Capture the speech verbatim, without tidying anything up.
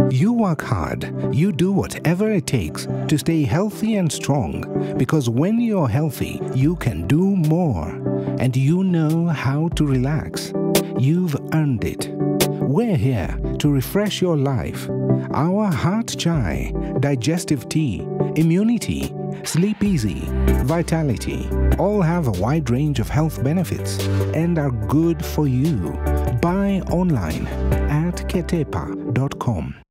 You work hard, you do whatever it takes to stay healthy and strong, because when you're healthy, you can do more, and you know how to relax. You've earned it. We're here to refresh your life. Our Heart Chai, Digestive Tea, Immunity, Sleep Easy, Vitality all have a wide range of health benefits and are good for you. Buy online at ketepa dot com.